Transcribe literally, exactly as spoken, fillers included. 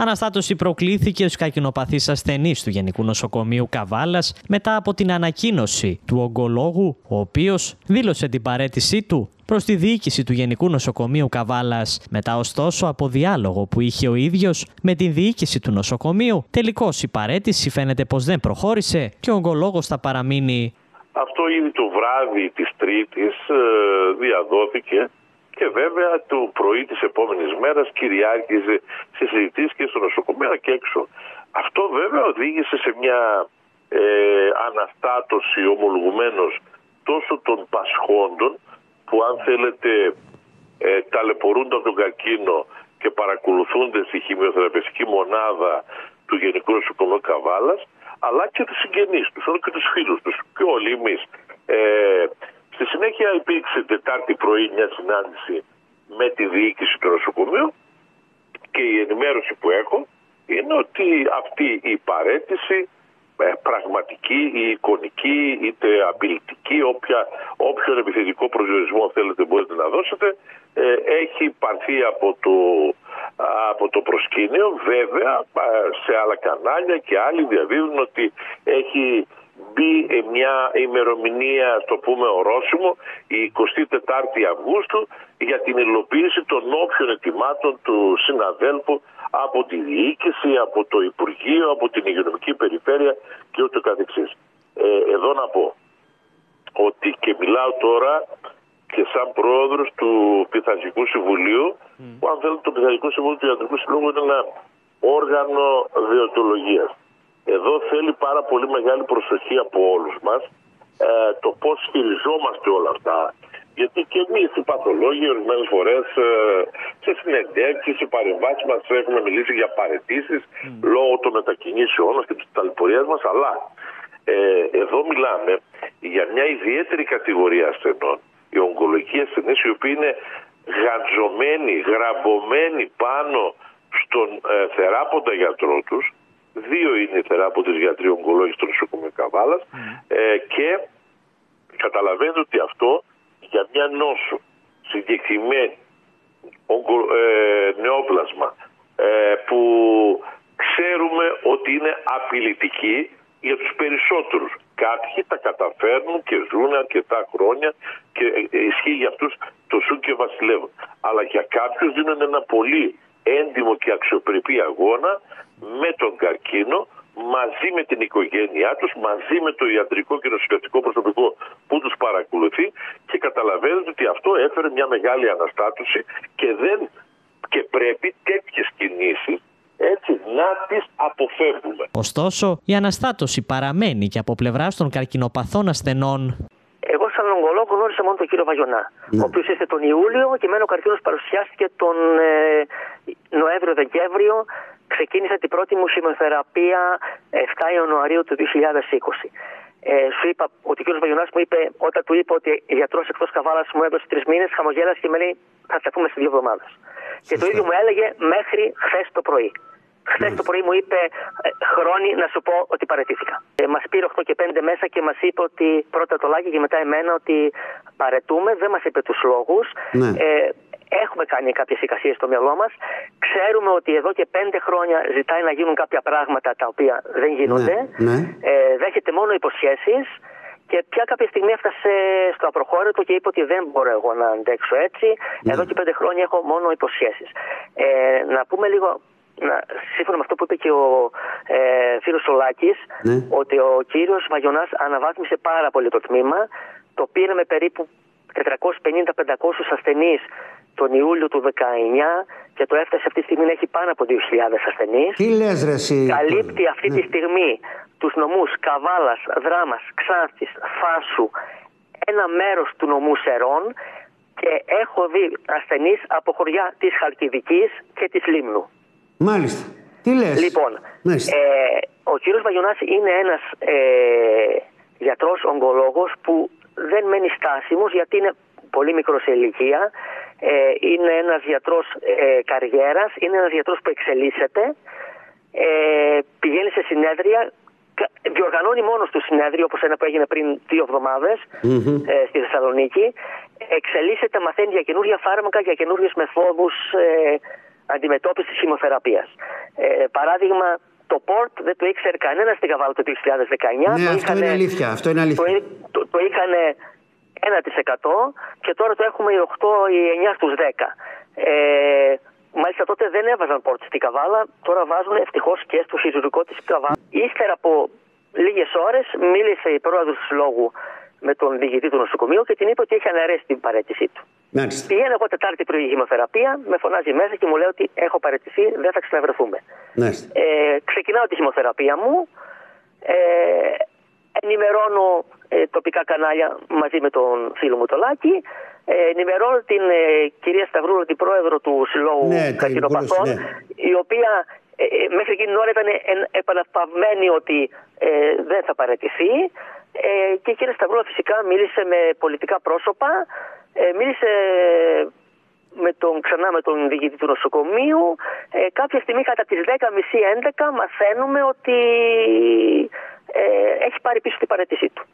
Αναστάτωση προκλήθηκε στους καρκινοπαθείς ασθενείς του Γενικού Νοσοκομείου Καβάλας μετά από την ανακοίνωση του ογκολόγου, ο οποίος δήλωσε την παραίτησή του προς τη διοίκηση του Γενικού Νοσοκομείου Καβάλας. Μετά ωστόσο από διάλογο που είχε ο ίδιος με την διοίκηση του νοσοκομείου, τελικώς η παραίτηση φαίνεται πως δεν προχώρησε και ο ογκολόγος θα παραμείνει. Αυτό ήδη το βράδυ της Τρίτης ε, διαδόθηκε και βέβαια το πρωί της επόμενης μέρας κυριάρχησε σε συζητήσεις και στο νοσοκομείο αλλά και έξω. Αυτό βέβαια οδήγησε σε μια ε, αναστάτωση ομολογουμένως τόσο των πασχόντων που αν θέλετε ε, ταλαιπωρούνται από τον καρκίνο και παρακολουθούνται στη χημειοθεραπευτική μονάδα του Γενικού Νοσοκομείου Καβάλας, αλλά και τους συγγενείς τους, όλο και τους φίλους τους και όλοι εμείς. Ε, στη συνέχεια υπήρξε Τετάρτη πρωί μια συνάντηση με τη διοίκηση του νοσοκομείου και η ενημέρωση που έχω είναι ότι αυτή η παραίτηση ε, πραγματική ή εικονική είτε απειλητική, όποια, όποιον επιθετικό προσδιορισμό θέλετε μπορείτε να δώσετε, ε, έχει πάρθει από το, από το προσκήνιο. Βέβαια σε άλλα κανάλια και άλλοι διαδίδουν ότι έχει μπει μια ημερομηνία, το πούμε ορόσημο, η εικοστή τέταρτη Αυγούστου για την υλοποίηση των όποιων ετοιμάτων του συναδέλφου από τη διοίκηση, από το Υπουργείο, από την Υγειονομική Περιφέρεια και ούτω καθεξής. Ε, εδώ να πω ότι και μιλάω τώρα και σαν πρόεδρος του Πειθαρχικού Συμβουλίου, mm. που αν θέλετε το Πειθαρχικό Συμβούλιο του Ιατρικού Συλλόγου είναι ένα όργανο δεοντολογίας. Εδώ θέλει πάρα πολύ μεγάλη προσοχή από όλους μας ε, το πώς χειριζόμαστε όλα αυτά. Γιατί και εμείς οι παθολόγοι ορισμένες φορές ε, σε συνεντεύξεις, σε παρεμβάσεις μας έχουμε μιλήσει για παραιτήσεις mm. λόγω των μετακινήσεών μας και της ταλαιπωρίας μας, αλλά ε, εδώ μιλάμε για μια ιδιαίτερη κατηγορία ασθενών, οι ογκολογικοί ασθενείς, οι οποίοι είναι γαντζωμένοι, γραμμωμένοι πάνω στον ε, θεράποντα γιατρό τους. Δύο είναι οι θεράποντες γιατροί ογκολόγοι στο νοσοκομείο Καβάλας mm. ε, και καταλαβαίνετε ότι αυτό για μια νόσο συγκεκριμένη ογκο, ε, νεόπλασμα ε, που ξέρουμε ότι είναι απειλητική για τους περισσότερους. Κάποιοι τα καταφέρνουν και ζουν αρκετά χρόνια και ισχύει για αυτούς το ζουν και βασιλεύουν. Αλλά για κάποιους δίνουν ένα πολύ έντιμο και αξιοπρεπή αγώνα με τον καρκίνο, μαζί με την οικογένειά τους, μαζί με το ιατρικό και νοσηλευτικό προσωπικό που τους παρακολουθεί και καταλαβαίνετε ότι αυτό έφερε μια μεγάλη αναστάτωση και δεν και πρέπει τέτοιες κινήσεις έτσι να τις αποφεύγουμε. Ωστόσο, η αναστάτωση παραμένει και από πλευράς των καρκινοπαθών ασθενών. Εγώ σαν ογκολόγο γνώρισα μόνο τον κύριο Βαγιονά, mm. ο οποίος ήρθε τον Ιούλιο και εμένα ο καρκίνος παρουσιάστηκε τον ε, Νοέμβριο-Δεκέμβριο. Ξεκίνησα την πρώτη μου χημειοθεραπεία επτά Ιανουαρίου του δύο χιλιάδες είκοσι. Ε, σου είπα ότι ο κύριος Βαγιονάς μου είπε, όταν του είπα ότι η γιατρός εκτός Καβάλας μου έδωσε τρεις μήνες, χαμογέλασε και με λέει θα τα πούμε σε δύο εβδομάδες. Και το ίδιο μου έλεγε μέχρι χθες το πρωί. Χθες το πρωί μου είπε χρόνι να σου πω ότι παραιτήθηκα. Ε, μας πήρε οκτώ και πέντε μέσα και μας είπε ότι πρώτα το Λάκη και μετά εμένα ότι παραιτούμε. Δεν μας είπε τους λόγους. Ναι. Ε, Έχουμε κάνει κάποιες εικασίες στο μυαλό μας. Ξέρουμε ότι εδώ και πέντε χρόνια ζητάει να γίνουν κάποια πράγματα τα οποία δεν γίνονται. Ναι, ναι. Ε, δέχεται μόνο υποσχέσεις και πια κάποια στιγμή έφτασε στο απροχώρητο και είπε ότι δεν μπορώ εγώ να αντέξω έτσι. Ναι. Εδώ και πέντε χρόνια έχω μόνο υποσχέσεις. Ε, να πούμε λίγο, να, σύμφωνα με αυτό που είπε και ο ε, φίλος Σολάκης, ναι. ότι ο κύριος Βαγιονάς αναβάθμισε πάρα πολύ το τμήμα. Το πήρε με περίπου τετρακόσιους πενήντα με πεντακόσιους ασθενείς τον Ιούλιο του δεκαεννιά και το έφτασε αυτή τη στιγμή να έχει πάνω από δύο χιλιάδες ασθενείς. Τι λες ρε εσύ. Καλύπτει αυτή ναι. τη στιγμή τους νομούς Καβάλας, Δράμας, Ξάνθης, Φάσου, ένα μέρος του νομού Σερών και έχω δει ασθενείς από χωριά της Χαλκιδικής και της Λίμνου. Μάλιστα. Τι λες. Λοιπόν, ε, ο κύριος Βαγιονάς είναι ένας ε, γιατρός ογκολόγος που δεν μένει στάσιμος γιατί είναι πολύ μικρό σε ηλικία, ε, είναι ένας γιατρός ε, καριέρας, είναι ένας γιατρός που εξελίσσεται, ε, πηγαίνει σε συνέδρια, διοργανώνει μόνος του συνέδριο όπως ένα που έγινε πριν δύο εβδομάδες mm-hmm. ε, στη Θεσσαλονίκη, εξελίσσεται, μαθαίνει για καινούργια φάρμακα, για καινούργιες μεθόδους ε, αντιμετώπιση της χημειοθεραπείας. Ε, παράδειγμα, το πορτ δεν το ήξερε κανένα στην Καβάλα το δύο χιλιάδες δεκαεννιά. Ναι, το αυτό είχανε, είναι αλήθεια. Αυτό είναι αλήθεια. Το, το, το είχαν ένα τοις εκατό και τώρα το έχουμε οι οκτώ ή εννιά στους δέκα. Ε, μάλιστα τότε δεν έβαζαν πορτ στην Καβάλα, τώρα βάζουν ευτυχώς και στο χειρουργικό της Καβάλα. Ύστερα από λίγες ώρες μίλησε η πρόεδρος του Συλλόγου με τον διοικητή του νοσοκομείου και την είπε ότι έχει αναιρέσει την παραίτησή του. Μάλιστα. Πηγαίνω εγώ Τετάρτη πρωί χημειοθεραπεία, με φωνάζει μέσα και μου λέει ότι έχω παραιτηθεί, δεν θα ξαναβρεθούμε. Ε, ξεκινάω τη χημειοθεραπεία μου, ε, ενημερώνω ε, τοπικά κανάλια μαζί με τον φίλο μου το Λάκη, ε, ενημερώνω την ε, κυρία Σταυρούλα, την πρόεδρο του Συλλόγου ναι, Καρκινοπαθών, ναι. η οποία ε, μέχρι εκείνη την ώρα ήταν επαναπαυμένη ότι ε, δεν θα παραιτηθεί. Ε, και η κυρία Σταυρούλα φυσικά μίλησε με πολιτικά πρόσωπα, ε, μίλησε με τον, ξανά με τον διοικητή του νοσοκομείου. Ε, κάποια στιγμή κατά τις δέκα και τριάντα έντεκα μαθαίνουμε ότι ε, έχει πάρει πίσω την παραίτησή του.